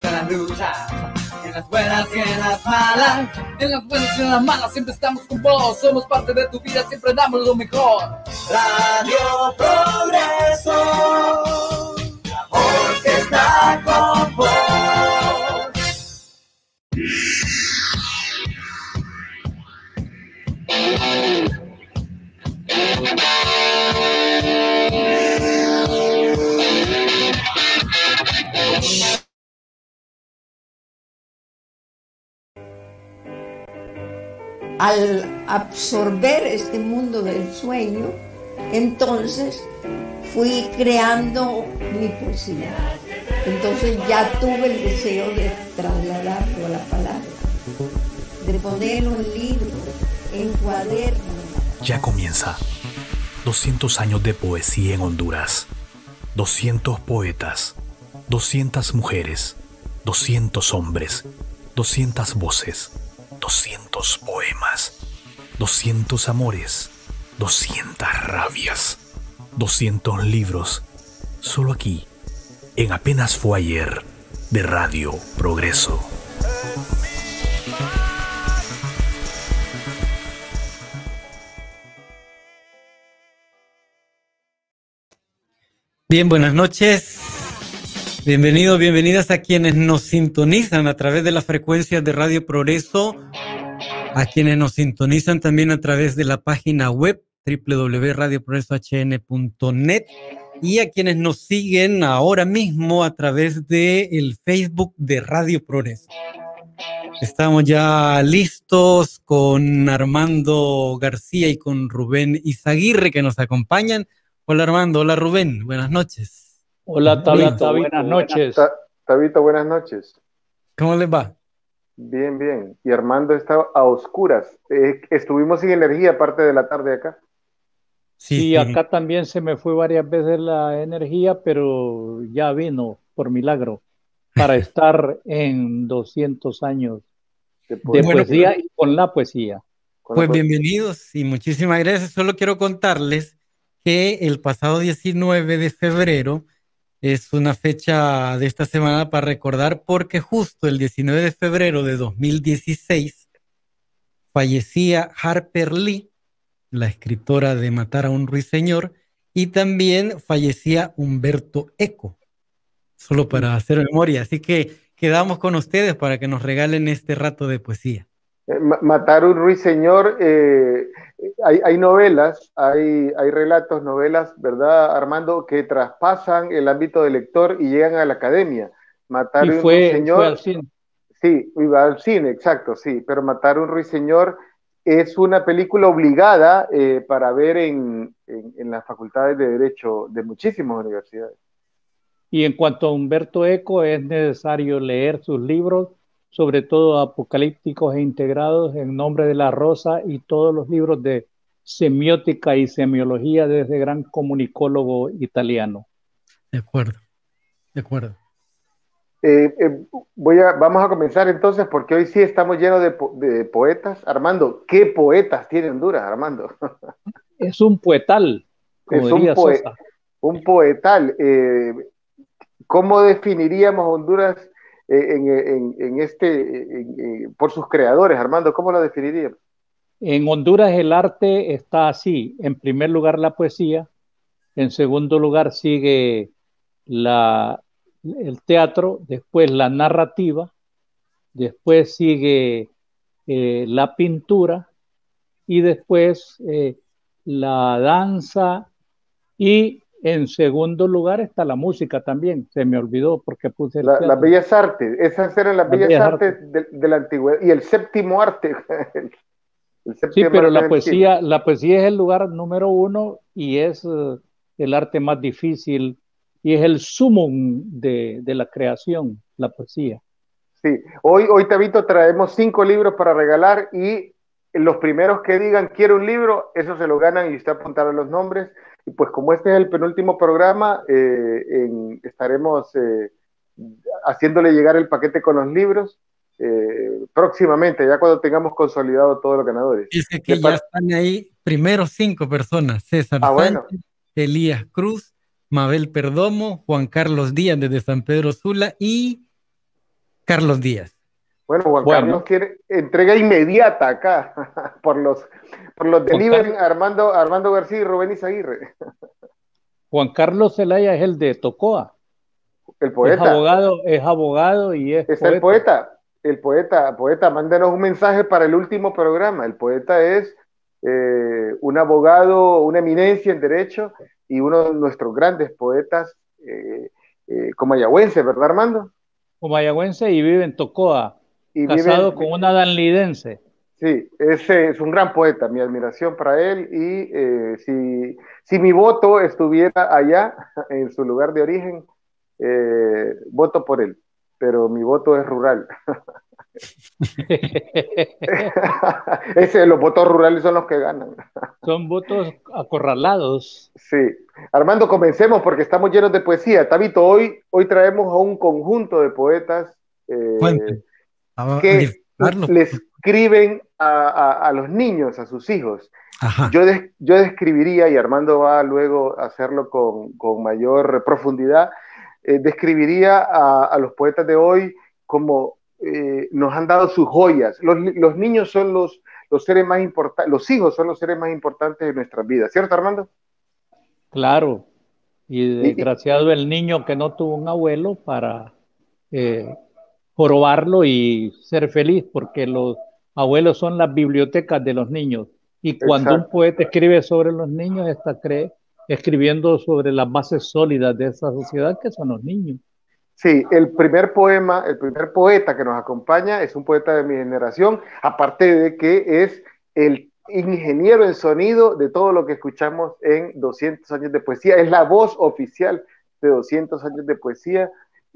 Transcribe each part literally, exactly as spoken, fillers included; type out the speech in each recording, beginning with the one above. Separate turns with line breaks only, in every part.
En las luchas, en las buenas y en las malas, en las buenas y en las malas siempre estamos con vos. Somos parte de tu vida, siempre damos lo mejor. Radio Progreso, la voz que está con vos.
Al absorber este mundo del sueño, entonces fui creando mi poesía. Entonces ya tuve el deseo de trasladarlo a la palabra, de ponerlo en libros, en cuadernos.
Ya comienza doscientos años de poesía en Honduras. doscientos poetas, doscientas mujeres, doscientos hombres, doscientas voces, doscientos poemas, doscientos amores, doscientas rabias, doscientos libros, solo aquí, en Apenas Fue Ayer, de Radio Progreso.
Bien, buenas noches. Bienvenidos, bienvenidas a quienes nos sintonizan a través de las frecuencias de Radio Progreso, a quienes nos sintonizan también a través de la página web doble u doble u doble u punto radio progreso h n punto net y a quienes nos siguen ahora mismo a través del Facebook de Radio Progreso. Estamos ya listos con Armando García y con Rubén Izaguirre que nos acompañan. Hola Armando, hola Rubén, buenas noches.
Hola Tabito, buenas noches.
Tabito, buenas noches.
¿Cómo les va?
Bien, bien. Y Armando está a oscuras. Eh, estuvimos sin energía parte de la tarde acá.
Sí, sí, acá también se me fue varias veces la energía, pero ya vino por milagro para estar en doscientos años de, po- de bueno, poesía pues, y con la poesía.
Con pues la poesía. Bienvenidos y muchísimas gracias. Solo quiero contarles que el pasado diecinueve de febrero es una fecha de esta semana para recordar porque justo el diecinueve de febrero de dos mil dieciséis fallecía Harper Lee, la escritora de Matar a un ruiseñor, y también fallecía Humberto Eco, solo para hacer memoria. Así que quedamos con ustedes para que nos regalen este rato de poesía.
Eh, Matar a un ruiseñor, eh, hay, hay novelas, hay, hay relatos, novelas, ¿verdad, Armando?, que traspasan el ámbito del lector y llegan a la academia. Matar a un
fue,
ruiseñor.
Fue al cine.
Sí, iba al cine, exacto, sí, pero Matar a un ruiseñor es una película obligada eh, para ver en, en, en las facultades de Derecho de muchísimas universidades.
Y en cuanto a Humberto Eco, es necesario leer sus libros, sobre todo apocalípticos e integrados, En nombre de la rosa, y todos los libros de semiótica y semiología de ese gran comunicólogo italiano.
De acuerdo, de acuerdo.
Eh, eh, voy a, vamos a comenzar entonces, porque hoy sí estamos llenos de, po de poetas. Armando, ¿qué poetas tiene Honduras, Armando?
Es un poetal, como
es
diría
un, poe
Sosa.
un poetal. Eh, ¿Cómo definiríamos Honduras eh, en, en, en este, en, en, por sus creadores, Armando? ¿Cómo lo definiríamos?
En Honduras el arte está así. En primer lugar la poesía, en segundo lugar sigue la, el teatro, después la narrativa, después sigue eh, la pintura y después eh, la danza, y en segundo lugar está la música también. Se me olvidó porque puse el
la, las bellas artes, esas eran las, las bellas, bellas artes, artes. De, de la antigüedad, y el séptimo arte. el,
el séptimo sí, pero la poesía, la poesía es el lugar número uno y es uh, el arte más difícil y es el sumum de, de la creación, la poesía.
Sí, hoy, hoy Tabito traemos cinco libros para regalar y los primeros que digan quiero un libro, eso se lo ganan y usted apuntará los nombres. Y pues como este es el penúltimo programa, eh, en, estaremos eh, haciéndole llegar el paquete con los libros eh, próximamente, ya cuando tengamos consolidado todos los ganadores.
Dice que ya están ahí primero cinco personas: César ah, Sánchez, bueno. Elías Cruz, Mabel Perdomo, Juan Carlos Díaz desde San Pedro Sula y Carlos Díaz.
Bueno, Juan
Bueno.
Carlos quiere entrega inmediata acá por los, por los
Juan
delivery
Carlos.
Armando, Armando García y Rubén Izaguirre.
Juan Carlos Zelaya es el de Tocoa.
El
Es
poeta.
abogado, es abogado y es
Es
poeta.
el poeta. El poeta, poeta, mándenos un mensaje para el último programa. El poeta es eh, un abogado, una eminencia en derecho y uno de nuestros grandes poetas eh, eh, comayagüense, ¿verdad, Armando?
Comayagüense y vive en Tocoa,
Y
casado
vive,
con una danlidense.
sí, es, eh, es un gran poeta, mi admiración para él y eh, si, si mi voto estuviera allá, en su lugar de origen, eh, voto por él, pero mi voto es rural. Ese, los votos rurales son los que ganan.
Son votos acorralados.
Sí. Armando, comencemos porque estamos llenos de poesía. Tabito, hoy, hoy traemos a un conjunto de poetas eh,
Cuente. A- a
que
disfrutarlo.
le escriben a, a, a los niños, a sus hijos.
Ajá.
Yo, des, yo describiría, y Armando va luego a hacerlo con, con mayor profundidad, eh, describiría a, a los poetas de hoy como eh, nos han dado sus joyas. Los, los niños son los, los seres más importantes, los hijos son los seres más importantes de nuestras vidas, ¿cierto, Armando?
Claro. Y
Y- y-
desgraciado el niño que no tuvo un abuelo para eh, jorobarlo y ser feliz, porque los abuelos son las bibliotecas de los niños. Y cuando
Exacto.
un poeta escribe sobre los niños, está cree, escribiendo sobre las bases sólidas de esa sociedad que son los niños.
Sí, el primer poema, el primer poeta que nos acompaña es un poeta de mi generación, aparte de que es el ingeniero en sonido de todo lo que escuchamos en doscientos años de poesía, es la voz oficial de doscientos años de poesía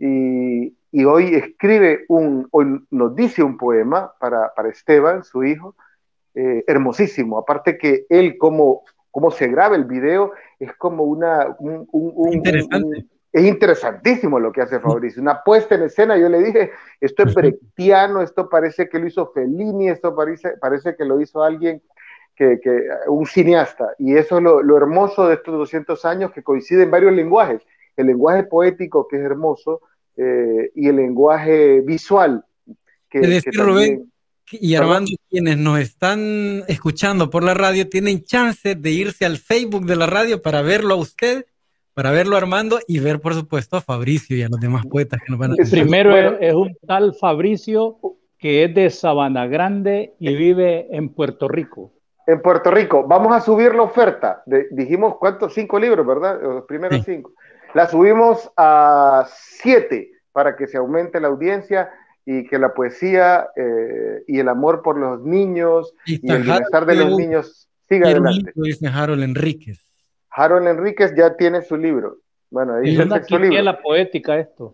y, y hoy escribe un, hoy nos dice un poema para, para Esteban, su hijo, eh, hermosísimo, aparte que él como, como se graba el video es como una... Un, un, un,
Interesante.
un, un, es interesantísimo lo que hace Fabricio, una puesta en escena. Yo le dije, esto es brechtiano, esto parece que lo hizo Fellini, esto parece, parece que lo hizo alguien, que, que, un cineasta, y eso es lo, lo hermoso de estos doscientos años, que coinciden varios lenguajes, el lenguaje poético, que es hermoso, eh, y el lenguaje visual, que,
Es decir,
que también...
Rubén y Armando, quienes nos están escuchando por la radio, tienen chance de irse al Facebook de la radio para verlo a usted, para verlo a Armando y ver, por supuesto, a Fabricio y a los demás poetas que nos van a...
El primero
bueno,
es, es un tal Fabricio que es de Sabana Grande y vive en Puerto Rico.
En Puerto Rico. Vamos a subir la oferta. De, dijimos, ¿cuántos? Cinco libros, ¿verdad? Los primeros sí. cinco. La subimos a siete para que se aumente la audiencia y que la poesía eh, y el amor por los niños y, y el bienestar de los niños siga adelante.
Dice Harold Enríquez.
Harold Enríquez ya tiene su libro. Bueno, ahí
Y
es el sexto libro.
la poética esto.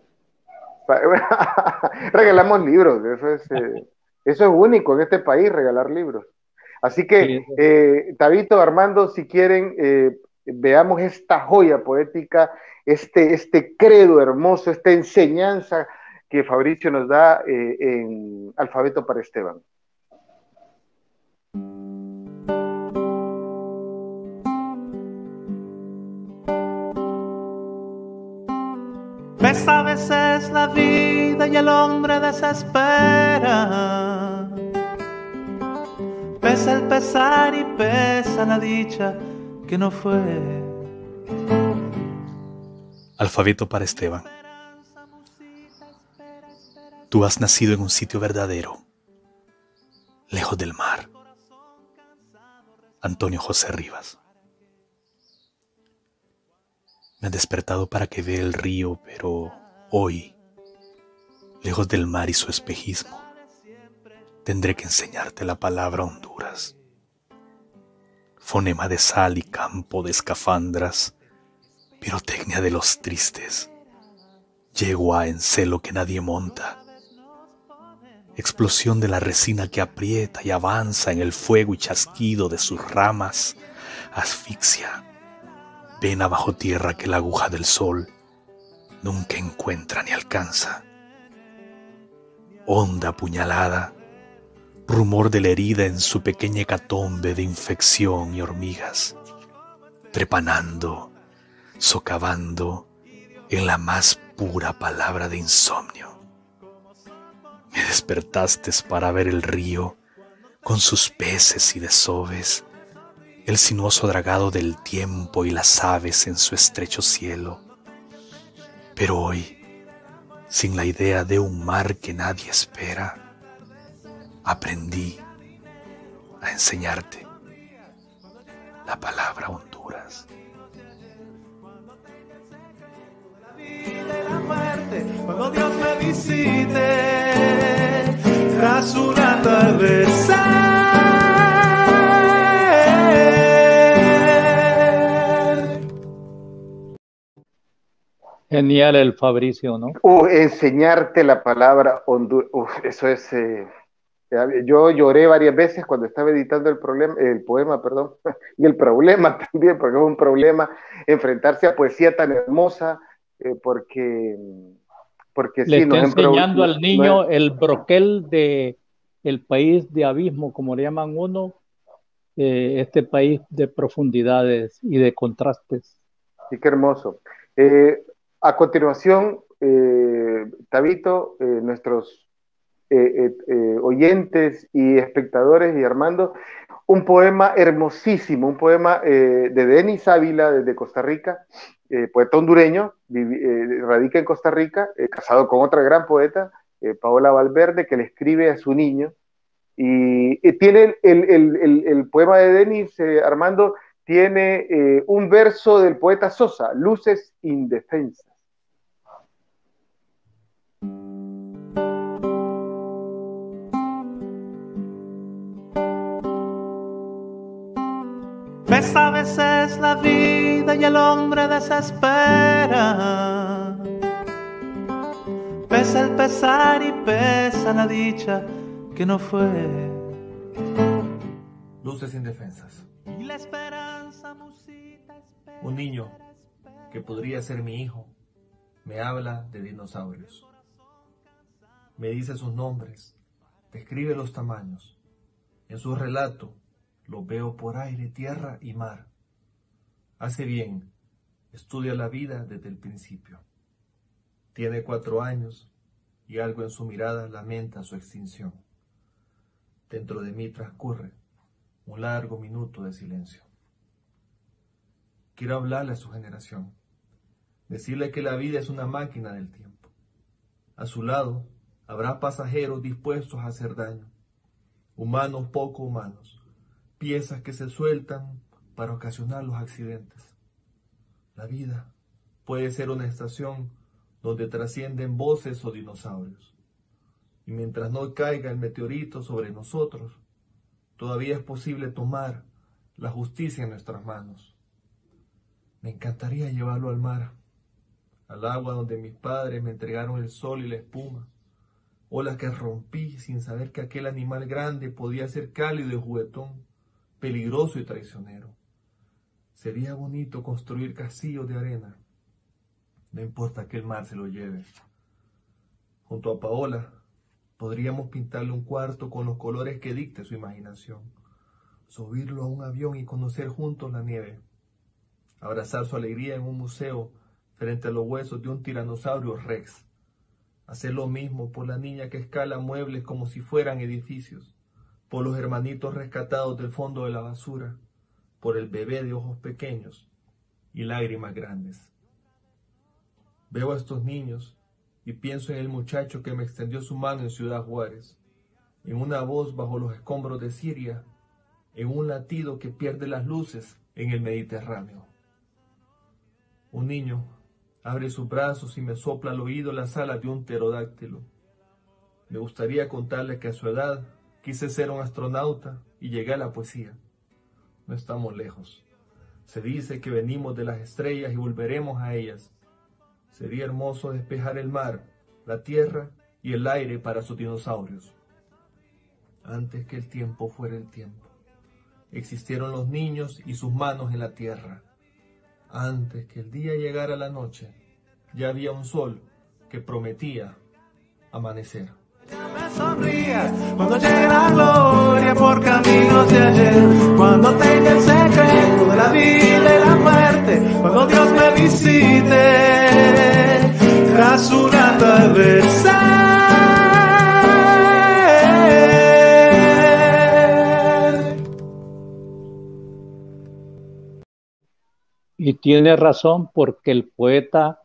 Regalamos libros, eso es, eh, eso es único en este país, regalar libros. Así que, sí, eh, Tabito, Armando, si quieren, eh, veamos esta joya poética, este, este credo hermoso, esta enseñanza que Fabricio nos da eh, en Alfabeto para Esteban.
Pesa a veces la vida y el hombre desespera. Pesa el pesar y pesa la dicha que no fue.
Alfabeto para Esteban. Tú has nacido en un sitio verdadero, lejos del mar. Antonio José Rivas. Me has despertado para que vea el río, pero hoy, lejos del mar y su espejismo, tendré que enseñarte la palabra Honduras. Fonema de sal y campo de escafandras, pirotecnia de los tristes, yegua en celo que nadie monta, explosión de la resina que aprieta y avanza en el fuego y chasquido de sus ramas, asfixia, vena bajo tierra que la aguja del sol nunca encuentra ni alcanza, honda puñalada, rumor de la herida en su pequeña hecatombe de infección y hormigas, trepanando, socavando en la más pura palabra de insomnio. despertaste para ver el río con sus peces y desoves, el sinuoso dragado del tiempo y las aves en su estrecho cielo. Pero hoy, sin la idea de un mar que nadie espera, aprendí a enseñarte la palabra Honduras.
Cuando Dios me visite, tras un atardecer.
Genial el Fabricio, ¿no?
Uh, enseñarte la palabra Honduras. Uf, eso es... Eh... Yo lloré varias veces cuando estaba editando el, problema, el poema, perdón, y el problema también, porque es un problema enfrentarse a poesía tan hermosa, eh, porque, porque
le
sí,
está
nos
enseñando
impro-
al niño
no,
el broquel de el país de abismo, como le llaman uno, eh, este país de profundidades y de contrastes.
sí, qué hermoso. Eh, a continuación, eh, Tabito, eh, nuestros Eh, eh, eh, oyentes y espectadores y Armando, un poema hermosísimo, un poema eh, de Denis Ávila desde Costa Rica, eh, poeta hondureño, vivi, eh, radica en Costa Rica, eh, casado con otra gran poeta, eh, Paola Valverde, que le escribe a su niño, y, y tiene el, el, el, el poema de Denis, eh, Armando, tiene eh, un verso del poeta Sosa, Luces Indefensas.
Pesa a veces la vida y el hombre desespera. Pesa el pesar y pesa la dicha que no fue.
Luces indefensas.
Y la esperanza musita, espera,
Un niño que podría ser mi hijo me habla de dinosaurios. Me dice sus nombres, describe los tamaños. En su relato lo veo por aire, tierra y mar. Hace bien, estudia la vida desde el principio. Tiene cuatro años y algo en su mirada lamenta su extinción. Dentro de mí transcurre un largo minuto de silencio. Quiero hablarle a su generación, decirle que la vida es una máquina del tiempo. A su lado habrá pasajeros dispuestos a hacer daño, humanos poco humanos, piezas que se sueltan para ocasionar los accidentes. La vida puede ser una estación donde trascienden voces o dinosaurios. Y mientras no caiga el meteorito sobre nosotros, todavía es posible tomar la justicia en nuestras manos. Me encantaría llevarlo al mar, al agua donde mis padres me entregaron el sol y la espuma, olas que rompí sin saber que aquel animal grande podía ser cálido y juguetón, peligroso y traicionero. Sería bonito construir castillos de arena, no importa que el mar se lo lleve. Junto a Paola, podríamos pintarle un cuarto con los colores que dicte su imaginación, subirlo a un avión y conocer juntos la nieve, abrazar su alegría en un museo frente a los huesos de un tiranosaurio rex, hacer lo mismo por la niña que escala muebles como si fueran edificios, por los hermanitos rescatados del fondo de la basura, por el bebé de ojos pequeños y lágrimas grandes. Veo a estos niños y pienso en el muchacho que me extendió su mano en Ciudad Juárez, en una voz bajo los escombros de Siria, en un latido que pierde las luces en el Mediterráneo. Un niño abre sus brazos y me sopla al oído las alas de un pterodáctilo. Me gustaría contarle que a su edad quise ser un astronauta y llegué a la poesía. No estamos lejos. Se dice que venimos de las estrellas y volveremos a ellas. Sería hermoso despejar el mar, la tierra y el aire para sus dinosaurios. Antes que el tiempo fuera el tiempo, existieron los niños y sus manos en la tierra. Antes que el día llegara a la noche, ya había un sol que prometía amanecer.
Me sonrías cuando llegue la gloria por caminos de ayer, cuando tenga el secreto de la vida y la muerte, cuando Dios me visite tras un atardecer.
tiene razón, porque el poeta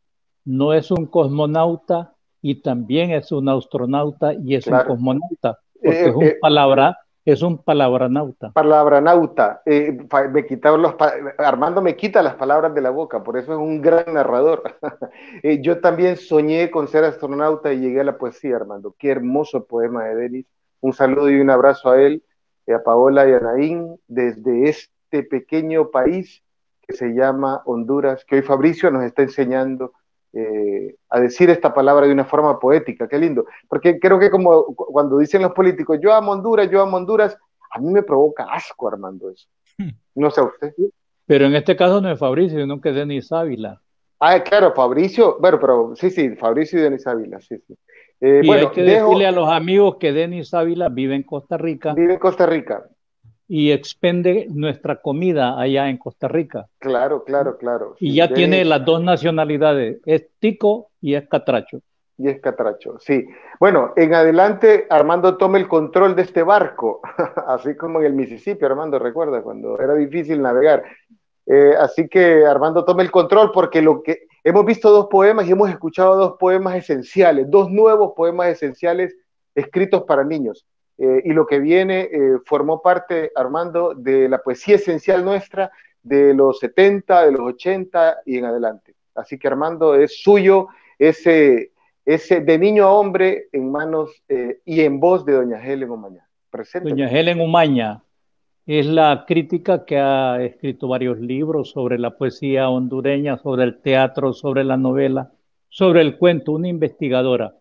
no es un cosmonauta y también es un astronauta y es claro. un cosmonauta, porque eh, es un eh, palabra, es un palabranauta.
Palabranauta. Eh, me quitaron los Armando me quita las palabras de la boca, por eso es un gran narrador. eh, yo también soñé con ser astronauta y llegué a la poesía, Armando. Qué hermoso poema de Denis. Un saludo y un abrazo a él, a Paola y a Naín, desde este pequeño país que se llama Honduras, que hoy Fabricio nos está enseñando eh, a decir esta palabra de una forma poética. Qué lindo, porque creo que como cuando dicen los políticos, yo amo Honduras, yo amo Honduras, a mí me provoca asco, Armando, eso. No sé a usted.
Pero en este caso no es Fabricio, sino que es Denis Ávila.
Ah, claro, Fabricio, bueno, pero sí, sí, Fabricio y Denis Ávila, sí, sí.
Eh, y bueno, hay que dejo, decirle a los amigos que Denis Ávila vive en Costa Rica.
Vive en Costa Rica.
Y expende nuestra comida allá en Costa Rica.
Claro, claro, claro.
Y sí, ya Denis tiene las dos nacionalidades, es tico y es catracho.
Y es catracho, sí. Bueno, en adelante Armando toma el control de este barco, así como en el Mississippi, Armando, recuerda, cuando era difícil navegar. Eh, así que Armando toma el control porque lo que hemos visto dos poemas y hemos escuchado dos poemas esenciales, dos nuevos poemas esenciales escritos para niños. Eh, y lo que viene eh, formó parte, Armando, de la poesía esencial nuestra de los setenta, de los ochenta y en adelante. Así que Armando, es suyo ese, ese de niño a hombre en manos eh, y en voz de doña Helen Umaña. Presente.
Doña Helen Umaña es la crítica que ha escrito varios libros sobre la poesía hondureña, sobre el teatro, sobre la novela, sobre el cuento, una investigadora.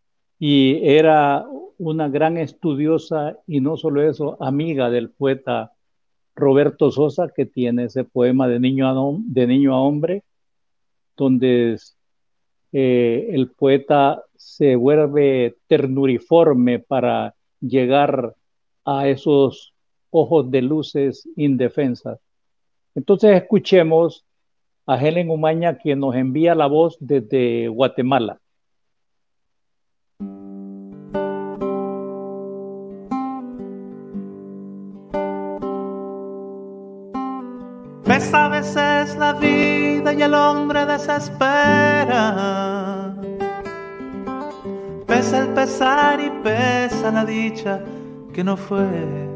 Y era una gran estudiosa y no solo eso, amiga del poeta Roberto Sosa, que tiene ese poema de niño a, de niño a hombre, donde eh, el poeta se vuelve ternuriforme para llegar a esos ojos de luces indefensas. Entonces escuchemos a Helen Umaña, quien nos envía la voz desde Guatemala.
Pesa a veces la vida y el hombre desespera. Pesa el pesar y pesa la dicha que no fue.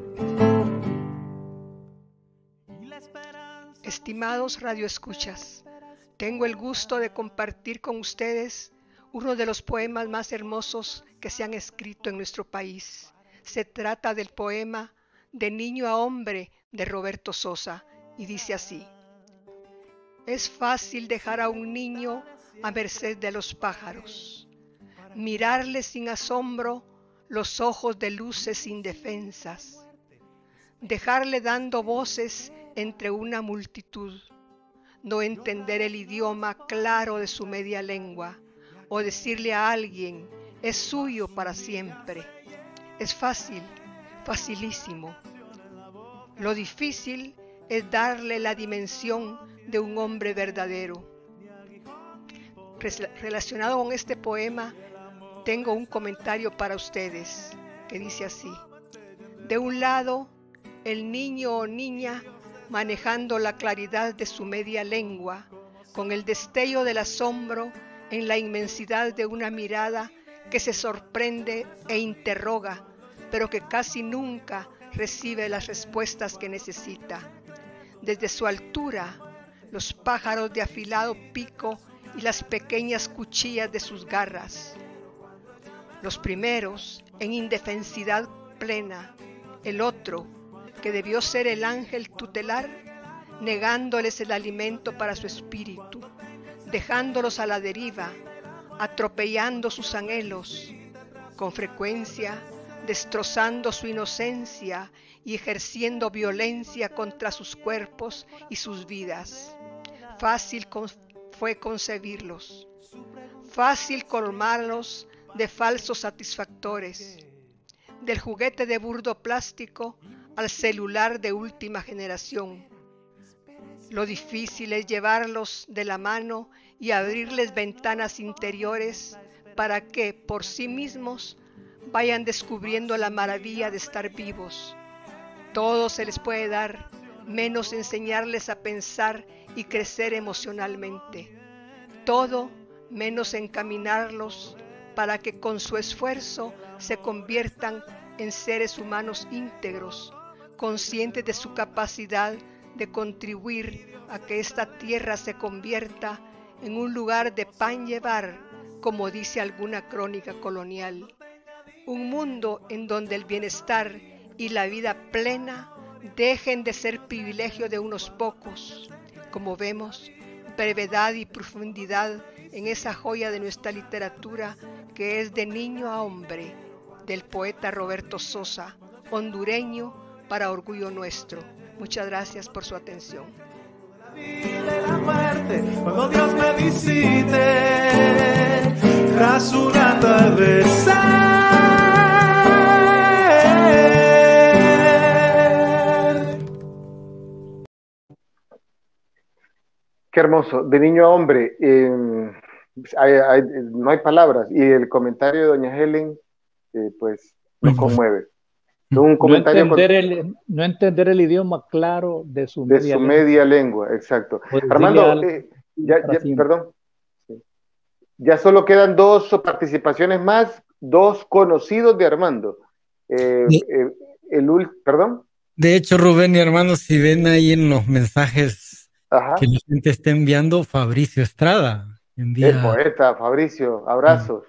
Estimados radioescuchas, tengo el gusto de compartir con ustedes uno de los poemas más hermosos que se han escrito en nuestro país. Se trata del poema De niño a hombre de Roberto Sosa. Y dice así: es fácil dejar a un niño a merced de los pájaros, mirarle sin asombro los ojos de luces indefensas, dejarle dando voces entre una multitud, no entender el idioma claro de su media lengua, o decirle a alguien, es suyo para siempre. Es fácil, facilísimo. Lo difícil es darle la dimensión de un hombre verdadero. Relacionado con este poema, tengo un comentario para ustedes que dice así: de un lado, el niño o niña manejando la claridad de su media lengua, con el destello del asombro en la inmensidad de una mirada que se sorprende e interroga, pero que casi nunca recibe las respuestas que necesita. Desde su altura, los pájaros de afilado pico y las pequeñas cuchillas de sus garras. Los primeros en indefensidad plena, el otro, que debió ser el ángel tutelar, negándoles el alimento para su espíritu, dejándolos a la deriva, atropellando sus anhelos, con frecuencia destrozando su inocencia y ejerciendo violencia contra sus cuerpos y sus vidas. Fácil con- fue concebirlos, fácil colmarlos de falsos satisfactores, del juguete de burdo plástico al celular de última generación. Lo difícil es llevarlos de la mano y abrirles ventanas interiores para que, por sí mismos, vayan descubriendo la maravilla de estar vivos. Todo se les puede dar menos enseñarles a pensar y crecer emocionalmente. Todo menos encaminarlos para que con su esfuerzo se conviertan en seres humanos íntegros, conscientes de su capacidad de contribuir a que esta tierra se convierta en un lugar de pan llevar, como dice alguna crónica colonial. Un mundo en donde el bienestar y la vida plena dejen de ser privilegio de unos pocos. Como vemos, brevedad y profundidad en esa joya de nuestra literatura que es De niño a hombre, del poeta Roberto Sosa, hondureño para orgullo nuestro. Muchas gracias por su atención.
La muerte, cuando Dios me visite, tras un atardecer.
Qué hermoso, De niño a hombre. Eh, hay, hay, no hay palabras. Y el comentario de doña Helen, eh, pues, nos conmueve. Un comentario
no, entender
con,
el, no entender el idioma claro de su
de
media
su
lengua.
media lengua, exacto.
Pues
Armando, eh, ya, ya, perdón. Sí. Ya solo quedan dos participaciones más, dos conocidos de Armando. Eh,
sí.
eh, el, perdón.
De hecho, Rubén y Armando, si ven ahí en los mensajes
Ajá.
que la gente está enviando, Fabricio Estrada envía...
El poeta, Fabricio, abrazos.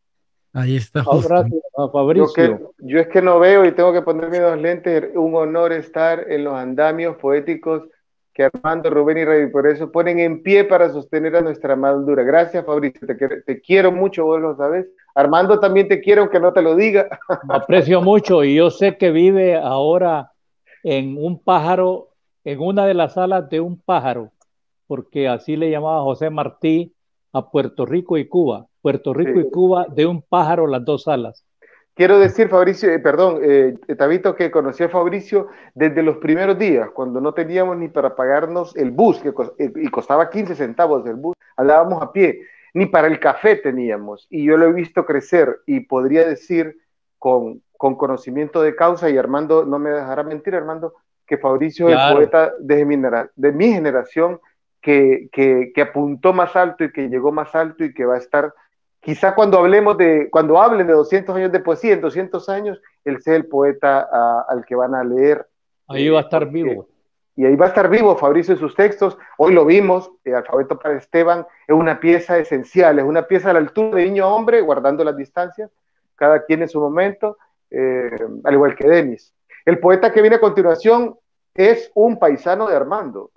Ahí está justo.
Abrazo a Fabricio.
Yo, que, yo es que no veo y tengo que ponerme los lentes. Un honor estar en los andamios poéticos que Armando, Rubén y Radio por eso ponen en pie para sostener a nuestra amada Honduras. Gracias, Fabricio. Te, te quiero mucho, vos lo sabes. Armando, también te quiero, aunque no te lo diga.
Me aprecio mucho y yo sé que vive ahora en un pájaro, en una de las alas de un pájaro, porque así le llamaba José Martí a Puerto Rico y Cuba. Puerto Rico sí. y Cuba, de un pájaro las dos alas.
Quiero decir, Fabricio, eh, perdón, eh, Tabito, que conocí a Fabricio desde los primeros días, cuando no teníamos ni para pagarnos el bus, que cost eh, y costaba quince centavos el bus, andábamos a pie, ni para el café teníamos, y yo lo he visto crecer, y podría decir con, con conocimiento de causa, y Armando no me dejará mentir, Armando, que Fabricio es claro. el poeta de mi, de mi generación, que, que, que apuntó más alto y que llegó más alto y que va a estar... Quizá cuando hablemos de, cuando hablen de doscientos años de poesía, en doscientos años, él sea el poeta uh, al que van a leer.
Ahí va a estar porque, vivo.
Y ahí va a estar vivo Fabricio en sus textos. Hoy lo vimos, eh, Alfabeto para Esteban, es una pieza esencial, es una pieza a la altura de niño a hombre, guardando las distancias, cada quien en su momento, eh, al igual que Denis. El poeta que viene a continuación es un paisano de Armando,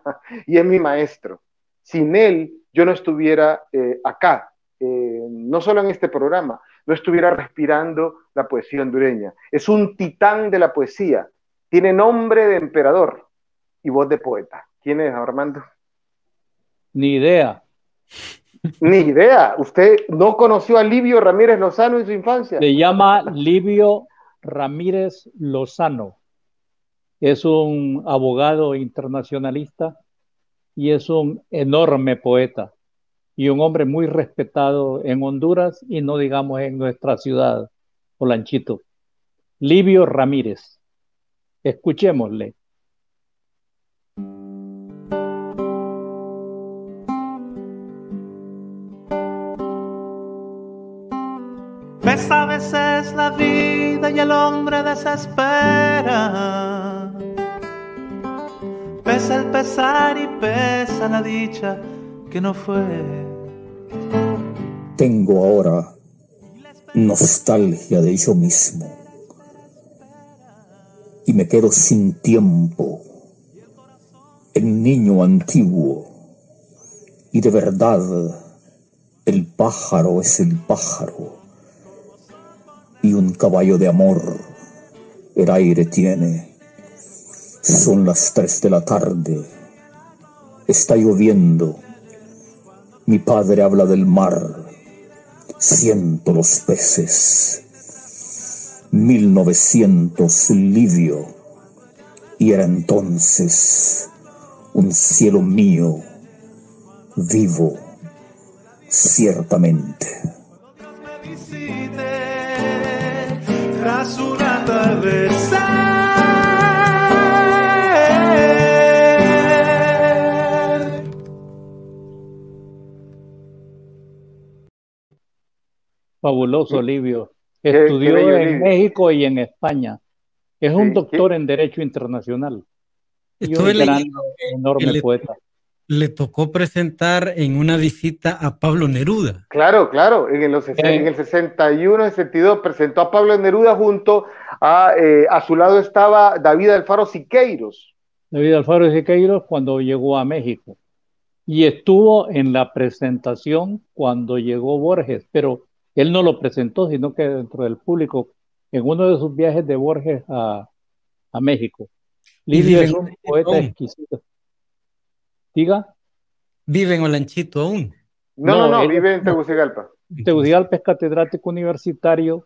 y es mi maestro. Sin él, yo no estuviera eh, acá. Eh, no solo en este programa, no estuviera respirando la poesía hondureña. Es un titán de la poesía, tiene nombre de emperador y voz de poeta. ¿Quién es, Armando?
Ni idea.
Ni idea. ¿Usted no conoció a Livio Ramírez Lozano en su infancia?
Se llama Livio Ramírez Lozano. Es un abogado internacionalista y es un enorme poeta. Y un hombre muy respetado en Honduras y no digamos en nuestra ciudad, Olanchito. Livio Ramírez. Escuchémosle.
Pesa a veces la vida y el hombre desespera. Pesa el pesar y pesa la dicha que no fue.
Tengo ahora nostalgia de yo mismo y me quedo sin tiempo, el niño antiguo, y de verdad el pájaro es el pájaro y un caballo de amor el aire tiene. Son las tres de la tarde, está lloviendo. Mi padre habla del mar, siento los peces. Mil novecientos, Livio, y era entonces un cielo mío, vivo, ciertamente.
Tras un atardecer.
Fabuloso, Livio.
Qué- qué
Estudió
bello,
en
Livio.
México y en España. Es un
Sí,
doctor en Derecho Internacional y
Estuve
un gran,
leyendo que
enorme
le,
poeta.
le tocó presentar en una visita a Pablo Neruda.
Claro, claro, en, los, sesen-
Eh,
en el sesenta y uno, sesenta y dos presentó a Pablo Neruda junto a, eh, a su lado estaba David Alfaro Siqueiros.
David Alfaro de Siqueiros cuando llegó a México. Y estuvo en la presentación cuando llegó Borges, pero él no lo presentó, sino que dentro del público, en uno de sus viajes de Borges a, a México.
Y
Livio
vive
es
en
un
Olanchito
poeta
aún.
exquisito. Diga.
Vive en Olanchito aún.
No, no,
No,
no,
él
vive en
no.
Tegucigalpa.
Tegucigalpa es catedrático universitario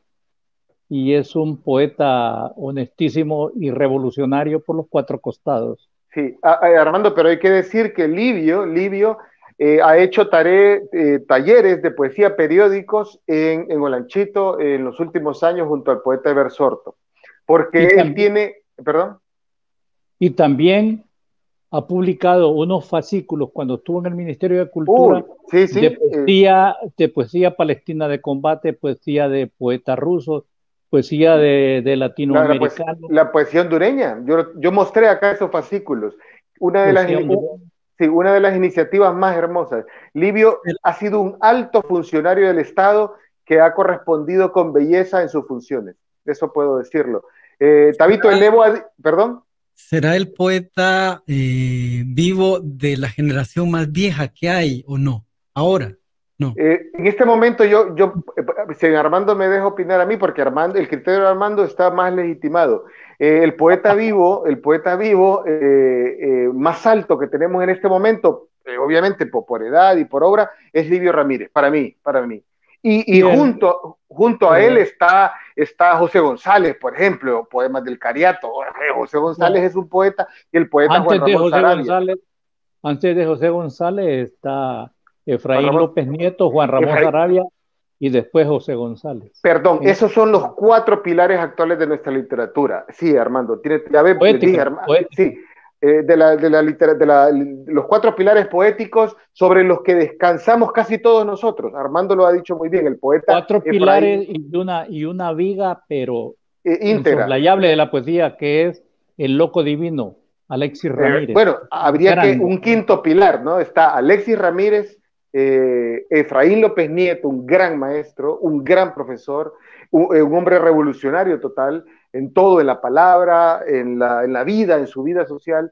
y es un poeta honestísimo y revolucionario por los cuatro costados.
Sí, a- a- Armando, pero hay que decir que Livio, Livio eh, ha hecho tare- eh, talleres de poesía periódicos en, en Olanchito en los últimos años junto al poeta Eber Sorto, porque
Y
él
también,
tiene, perdón,
y también ha publicado unos fascículos cuando estuvo en el Ministerio de
uy,
Cultura
sí, sí,
de
eh,
poesía, de poesía palestina de combate, poesía de poetas rusos, poesía de, de
la, la, poes-
latinoamericanos,
la poesía hondureña. Yo, yo mostré acá esos fascículos. Una de las,
poesía
ini-
hondureña.
sí, una de las iniciativas más hermosas. Livio ha sido un alto funcionario del Estado que ha correspondido con belleza en sus funciones. Eso puedo decirlo. Eh, Tabito, elevo a... Perdón.
¿Será el poeta eh, vivo de la generación más vieja que hay o no? Ahora, no.
Eh, en este momento yo, yo, eh, si Armando me deja opinar a mí, porque Armando, el criterio de Armando está más legitimado. Eh, el poeta vivo, el poeta vivo eh, eh, más alto que tenemos en este momento, eh, obviamente por, por edad y por obra, es Livio Ramírez, para mí, para mí. Y, y junto, junto a él está, está José González, por ejemplo, Poemas del Cariato. José González
No.
es un poeta y el poeta
Antes
Juan
de
Ramón
José
Sarabia.
González, antes de José González está Efraín
Juan Ramón-
López Nieto, Juan Ramón
Efraín-
Sarabia y después José González.
Perdón,
En-
esos son los cuatro pilares actuales de nuestra literatura. Sí, Armando, tiene, ya ve,
Poética,
dije, Arma-
poética.
sí, eh, de, la, de, la litera- de la- los cuatro pilares poéticos sobre los que descansamos casi todos nosotros. Armando lo ha dicho muy bien, el poeta
Cuatro
Efraín,
pilares y una, y una viga, pero
eh, íntegra.
insoslayable de la poesía, que es el loco divino, Alexis
Eh,
Ramírez.
bueno, habría que
Grande.
un quinto pilar, ¿no? Está Alexis Ramírez, eh, Efraín López Nieto, un gran maestro, un gran profesor, un, un hombre revolucionario total en todo, en la palabra, en la, en la vida, en su vida social.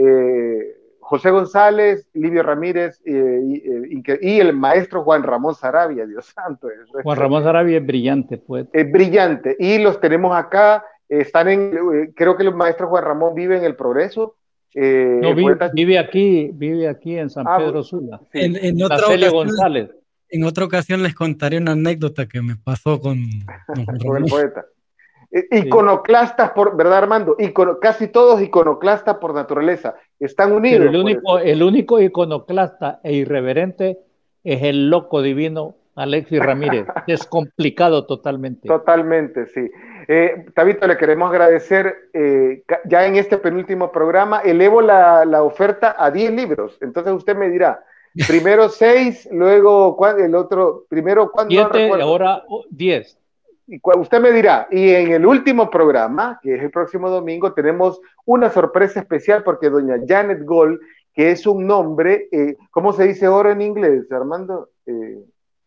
Eh, José González, Livio Ramírez eh, y, y, y el maestro Juan Ramón Sarabia, Dios santo. Es,
Juan Ramón Sarabia es brillante, pues.
Es brillante. Y los tenemos acá, eh, están en, eh, creo que el maestro Juan Ramón vive en El Progreso. Eh,
No,
el
vive,
poeta...
vive aquí, vive aquí en San
Ah,
Pedro Sula.
Sí.
En, en otra
Celia
ocasión,
González.
en otra ocasión les contaré una anécdota que me pasó con, con Juan
Con el
Ramón.
poeta. Eh, Iconoclastas, por, ¿verdad, Armando? Icono, casi todos iconoclastas por naturaleza. Están unidos.
Pero el
por
único,
eso.
el único iconoclasta e irreverente es el loco divino Alexis Ramírez. Es complicado totalmente.
Totalmente, sí. Eh, Tabito, le queremos agradecer. Eh, ya en este penúltimo programa elevo la, la oferta a diez libros. Entonces usted me dirá, primero seis, luego ¿cuál, el otro, primero cuándo.
Siete,
No
y ahora diez.
Y usted me dirá, y en el último programa, que es el próximo domingo, tenemos una sorpresa especial porque doña Janet Gold, que es un nombre, eh, ¿cómo se dice oro en inglés, Armando? Eh,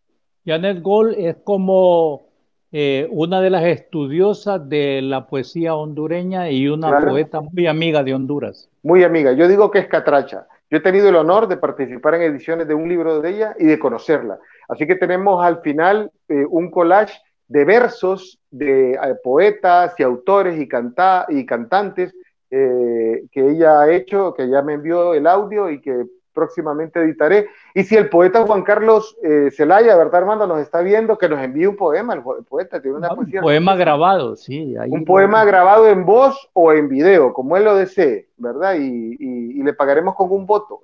Janet Gold es como eh, una de las estudiosas de la poesía hondureña y una
Claro.
poeta muy amiga de Honduras.
Muy amiga, yo digo que es catracha. Yo he tenido el honor de participar en ediciones de un libro de ella y de conocerla. Así que tenemos al final eh, un collage de versos de eh, poetas y autores y, canta y cantantes eh, que ella ha hecho, que ya me envió el audio y que próximamente editaré. Y si el poeta Juan Carlos eh, Zelaya, ¿verdad, Armando? Nos está viendo, que nos envíe un poema. El, el poeta tiene una
Un
poesía.
poema grabado, sí. Ahí
Un
lo-
poema grabado en voz o en video, como él lo desee, ¿verdad? Y, y, y le pagaremos con un voto,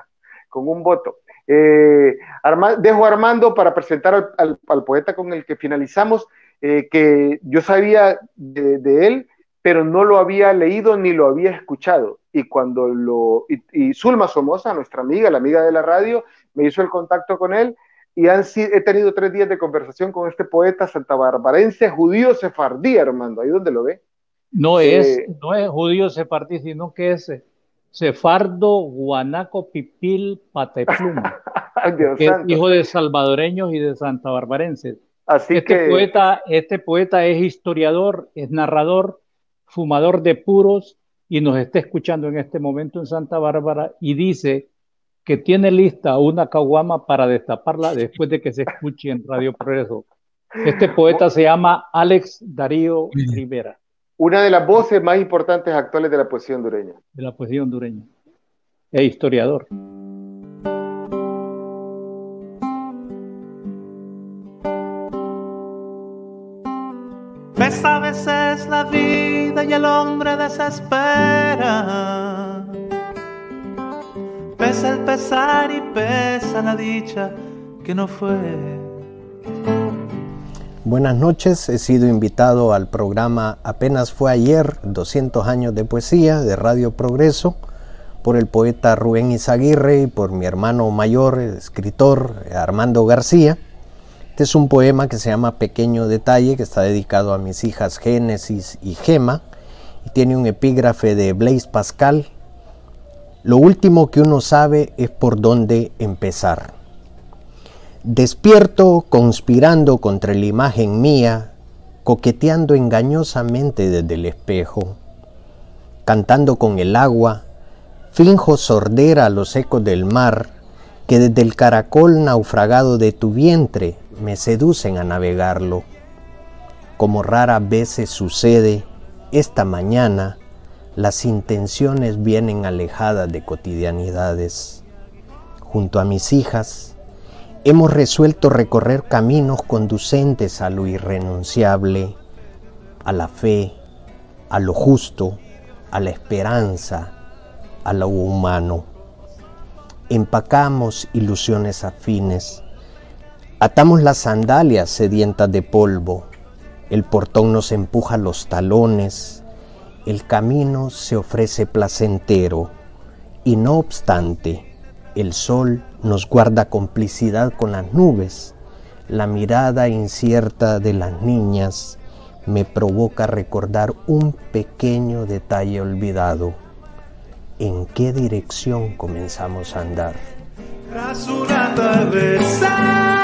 con un voto. Eh, Arma, dejo a Armando para presentar al, al, al poeta con el que finalizamos, eh, que yo sabía de, de él, pero no lo había leído ni lo había escuchado. Y cuando lo. Y, y Zulma Somoza, nuestra amiga, la amiga de la radio, me hizo el contacto con él. y han, he tenido tres días de conversación con este poeta santabarbarense, judío sefardí, Armando, ahí donde lo ve.
No es, eh, no es judío sefardí, sino que es sefardo guanaco pipil patepluma, que es hijo de salvadoreños y de santabarbarenses.
Así
este,
que...
poeta, este poeta es historiador, es narrador, fumador de puros, y nos está escuchando en este momento en Santa Bárbara, y dice que tiene lista una caguama para destaparla después de que se escuche en Radio Progreso. Este poeta se llama Alex Darío Rivera.
Una de las voces más importantes actuales de la poesía hondureña.
De la poesía hondureña. Es historiador.
Pesa a veces la vida y el hombre desespera. Pesa el pesar y pesa la dicha que no fue.
Buenas noches, he sido invitado al programa Apenas fue ayer, doscientos años de poesía de Radio Progreso, por el poeta Rubén Izaguirre y por mi hermano mayor, el escritor Armando García. Este es un poema que se llama Pequeño Detalle, que está dedicado a mis hijas Génesis y Gema, y tiene un epígrafe de Blaise Pascal. Lo último que uno sabe es por dónde empezar. Despierto conspirando contra la imagen mía, coqueteando engañosamente desde el espejo, cantando con el agua, finjo sordera a los ecos del mar, que desde el caracol naufragado de tu vientre me seducen a navegarlo. Como raras veces sucede, esta mañana las intenciones vienen alejadas de cotidianidades. Junto a mis hijas, hemos resuelto recorrer caminos conducentes a lo irrenunciable, a la fe, a lo justo, a la esperanza, a lo humano. Empacamos ilusiones afines, atamos las sandalias sedientas de polvo, el portón nos empuja los talones, el camino se ofrece placentero, y no obstante, el sol nos guarda complicidad con las nubes. La mirada incierta de las niñas me provoca recordar un pequeño detalle olvidado. ¿En qué dirección comenzamos a andar?
Tras un atardecer,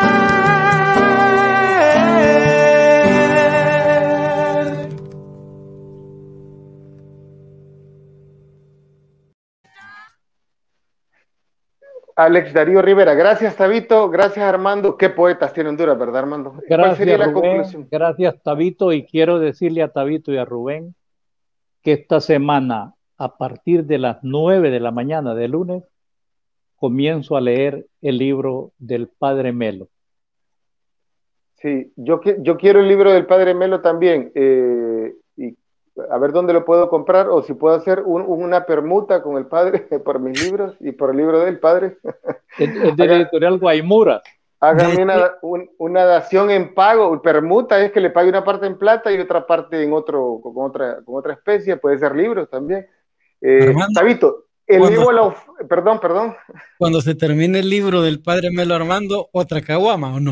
Alex Darío Rivera, gracias Tabito, gracias Armando. Qué poetas tiene Honduras, ¿verdad Armando?
Gracias,
¿Cuál sería la
Rubén,
conclusión?
Gracias Tabito, y quiero decirle a Tabito y a Rubén que esta semana, a partir de las nueve de la mañana de lunes, comienzo a leer el libro del Padre Melo.
Sí, yo, yo quiero el libro del Padre Melo también, eh, y a ver dónde lo puedo comprar, o si puedo hacer un, una permuta con el Padre por mis libros y por el libro del Padre.
Es, es de la editorial Guaymura.
Hágame una, un, una dación en pago. Permuta es que le pague una parte en plata y otra parte en otro, con otra, con otra especie, puede ser libros también. Eh, Tabito, el
cuando,
libro, la, perdón, perdón.
Cuando se termine el libro del Padre Melo Armando, ¿otra caguama o no?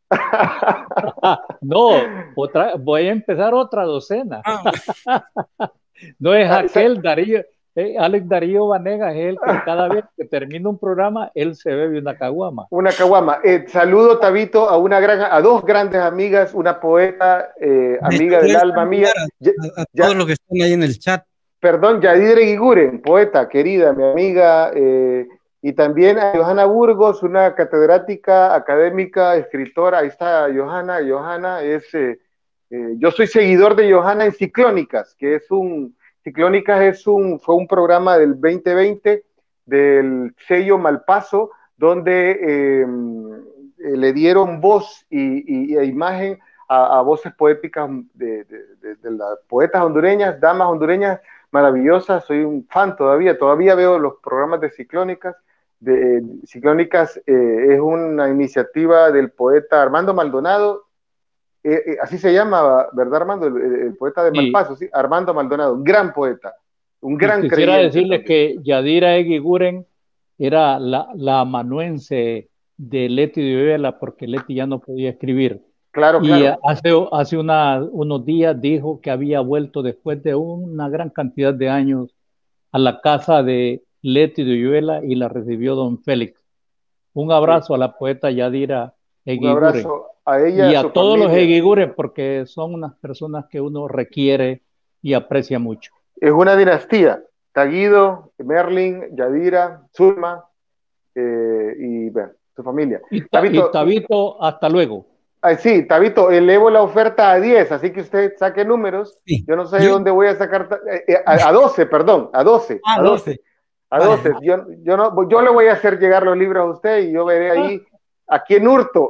No, otra, voy a empezar otra docena.
Ah.
No es aquel Darío, eh, Alex Darío Vanegas, es el que cada vez que termina un programa, él se bebe una caguama.
Una caguama. Eh, saludo, Tabito, a una gran, a dos grandes amigas, una poeta, eh, amiga del alma mía.
A, a todos los que están ahí en el chat.
Perdón, Yadira Eguiguren, poeta, querida, mi amiga, eh, y también a Johanna Burgos, una catedrática, académica, escritora. Ahí está Johanna. Johanna es, eh, eh, yo soy seguidor de Johanna en Ciclónicas, que es un, Ciclónicas es un, fue un programa del veinte veinte del sello Malpaso, donde eh, le dieron voz y, y, e imagen a, a voces poéticas de, de, de, de las poetas hondureñas, damas hondureñas maravillosas. Soy un fan todavía, todavía veo los programas de Ciclónicas. De, eh, Ciclónicas eh, es una iniciativa del poeta Armando Maldonado, eh, eh, así se llama, ¿verdad Armando? El, el poeta de Malpaso, sí. Sí, Armando Maldonado, un gran poeta, un gran
quisiera
creyente.
Decirles que Yadira Eguiguren era la, la amanuense de Leti de Oyuela, porque Leti ya no podía escribir.
Claro,
y
claro.
hace, hace una, unos días dijo que había vuelto después de una gran cantidad de años a la casa de Leti de Oyuela y la recibió don Félix. Un abrazo sí. a la poeta Yadira Eguiguren.
Un abrazo a ella
y
a,
a
su
todos
familia.
los Eguiguren, porque son unas personas que uno requiere y aprecia mucho.
Es una dinastía. Taguido, Merlin, Yadira, Zulma eh, y bueno, su familia.
Y, ta Tabito, y Tabito, hasta luego.
Ay, sí, Tabito, elevo la oferta a diez, así que usted saque números. Sí. Yo no sé de dónde voy a sacar. Eh, a, a doce, perdón, a doce.
Ah,
a doce. A doce. Vale. Yo, yo, no, yo le voy a hacer llegar los libros a usted y yo veré ahí a quién hurto,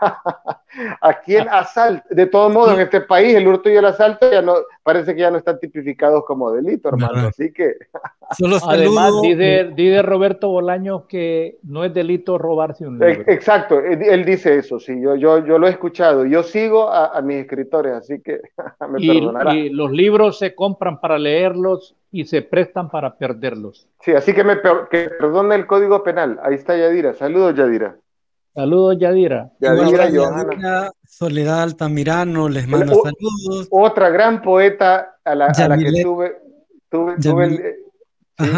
a quién asalto. De todos modos, en este país el hurto y el asalto ya no, parece que ya no están tipificados como delito, hermano. Así que.
Solo Además, dice, dice Roberto Bolaños que no es delito robarse un libro.
Exacto, él, él dice eso, sí, yo, yo, yo lo he escuchado. Yo sigo a, a mis escritores, así que me
y,
perdonará.
Y los libros se compran para leerlos y se prestan para perderlos.
Sí, así que me que perdone el Código Penal. Ahí está Yadira. Saludos, Yadira.
Saludos, Yadira.
Yadira,
Yadira Soledad Altamirano les manda o, saludos.
Otra gran poeta a la, a la que tuve, tuve, tuve el, sí,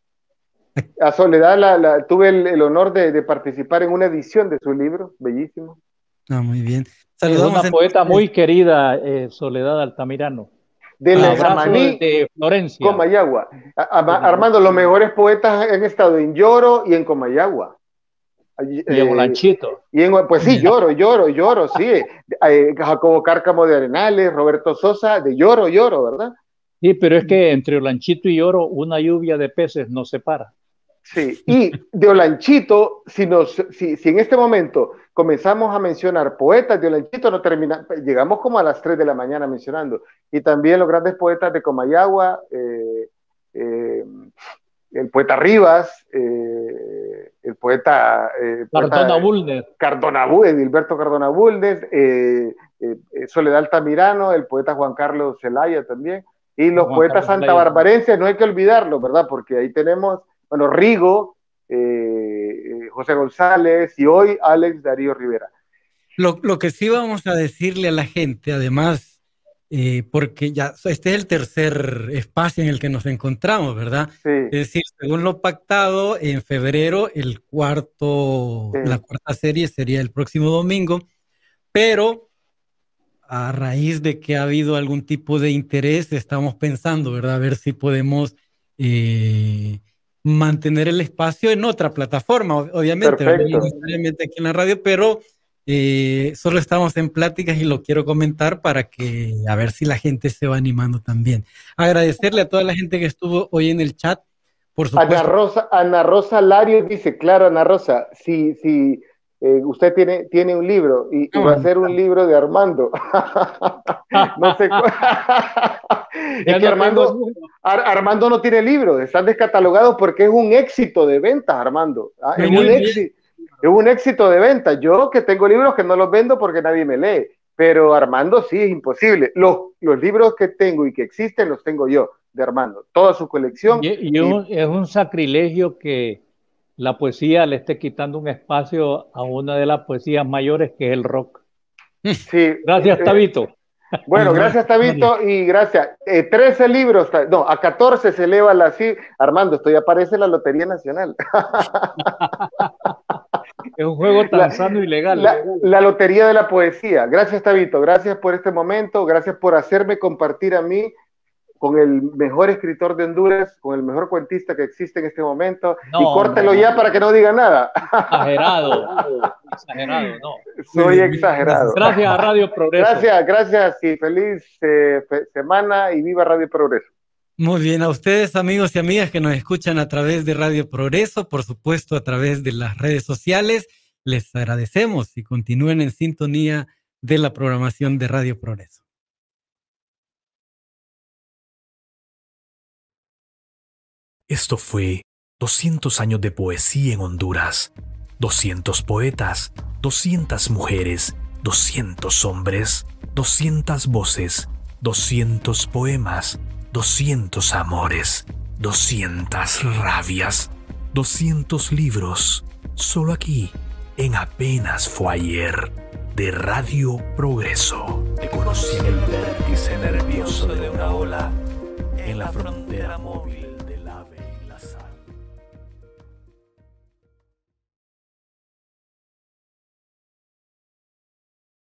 a Soledad la, la, tuve el, el honor de, de participar en una edición de su libro, bellísimo.
Ah, muy bien.
Saludamos es una poeta muy querida, eh, Soledad Altamirano.
Del Jamaní,
de Florencia.
Comayagua. A, a, Armando, los mejores poetas han estado en Lloro y en Comayagua.
Y en Olanchito.
Y en, pues sí, Lloro, Lloro, Lloro, sí. Eh, Jacobo Cárcamo de Arenales, Roberto Sosa, de Lloro, Lloro, ¿verdad?
Sí, pero es que entre Olanchito y Lloro una lluvia de peces nos separa.
Sí, y de Olanchito, si, nos, si, si en este momento comenzamos a mencionar poetas de Olanchito, no termina, llegamos como a las tres de la mañana mencionando. Y también los grandes poetas de Comayagua, eh, eh, el poeta Rivas, eh, el poeta, eh,
Cardona Bulnes,
Cardona Bulnes, Edilberto Cardona Bulnes, eh, eh, Soledad Altamirano, el poeta Juan Carlos Zelaya también, y los Juan poetas santabarbarenses, no hay que olvidarlo, ¿verdad? Porque ahí tenemos, bueno, Rigo, eh, José González y hoy Alex Darío Rivera.
Lo, lo que sí vamos a decirle a la gente, además, Eh, porque ya este es el tercer espacio en el que nos encontramos, ¿verdad?
Sí.
Es decir, según lo pactado, en febrero el cuarto, sí. la cuarta serie sería el próximo domingo, pero a raíz de que ha habido algún tipo de interés, estamos pensando, ¿verdad? A ver si podemos eh, mantener el espacio en otra plataforma, obviamente, no necesariamente aquí en la radio, pero Eh, solo estamos en pláticas y lo quiero comentar para que a ver si la gente se va animando también. Agradecerle a toda la gente que estuvo hoy en el chat, por supuesto.
Ana Rosa, Ana Rosa Lario dice, claro, Ana Rosa, si, si eh, usted tiene, tiene un libro y, y va a ser un libro de Armando. No sé es que Armando, Ar, Armando no tiene libro, están descatalogados porque es un éxito de ventas, Armando. ¿Ah? Es un éxito. Es un éxito de venta. Yo que tengo libros que no los vendo porque nadie me lee, pero Armando sí es imposible. Los, los libros que tengo y que existen los tengo yo, de Armando, toda su colección.
Y, y, y un, es un sacrilegio que la poesía le esté quitando un espacio a una de las poesías mayores que es el rock.
Sí.
Gracias, eh, Tabito.
Bueno, gracias, Tabito, y gracias. Eh, trece libros, no, a catorce se eleva la sí. Armando, esto ya aparece en la Lotería Nacional.
Es un juego tan la, sano y legal.
La, la Lotería de la Poesía. Gracias, Tabito. Gracias por este momento. Gracias por hacerme compartir a mí con el mejor escritor de Honduras, con el mejor cuentista que existe en este momento. No, y córtelo no, ya no. para que no diga nada.
Exagerado. Exagerado, no.
Soy exagerado.
Gracias a Radio Progreso.
Gracias, gracias y feliz eh, semana y viva Radio Progreso.
Muy bien, a ustedes amigos y amigas que nos escuchan a través de Radio Progreso, por supuesto a través de las redes sociales, les agradecemos y continúen en sintonía de la programación de Radio Progreso.
Esto fue doscientos años de poesía en Honduras, doscientos poetas, doscientas mujeres, doscientos hombres, doscientas voces, doscientos poemas, doscientos amores, doscientas rabias, doscientos libros, solo aquí, en apenas fue ayer de Radio Progreso. Te conocí en el vértice nervioso de una ola, en la frontera móvil